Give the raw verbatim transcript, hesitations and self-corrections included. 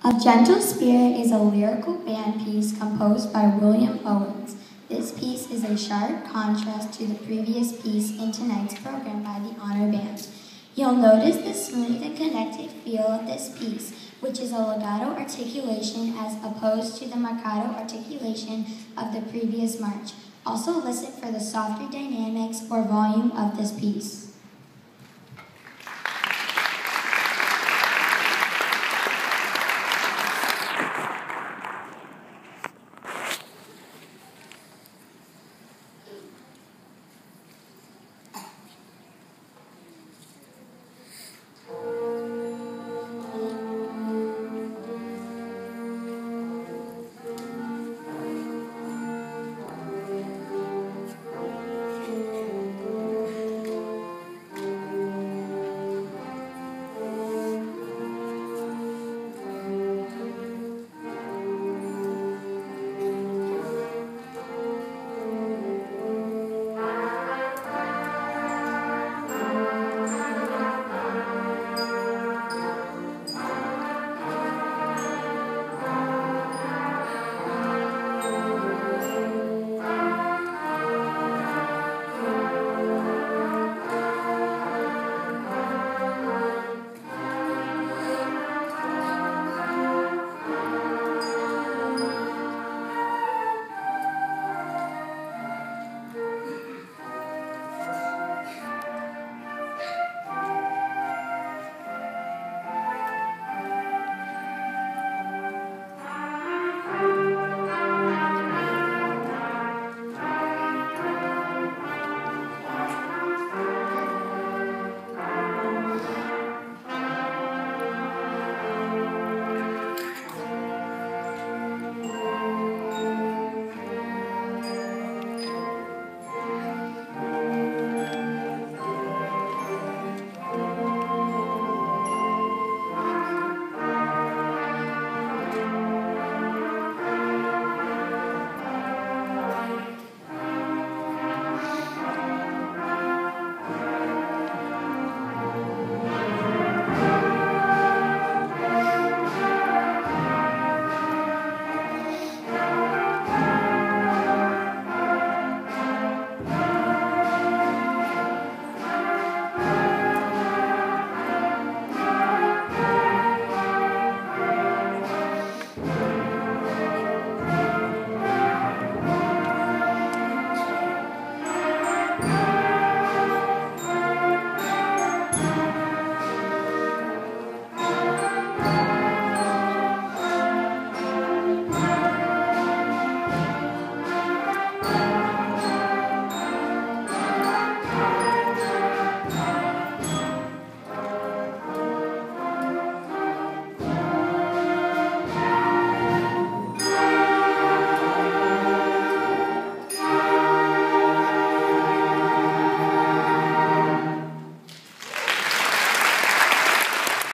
A Gentle Spirit is a lyrical band piece composed by William Owens. This piece is a sharp contrast to the previous piece in tonight's program by the Honor Band. You'll notice the smooth and connected feel of this piece, which is a legato articulation as opposed to the marcato articulation of the previous march. Also listen for the softer dynamics or volume of this piece.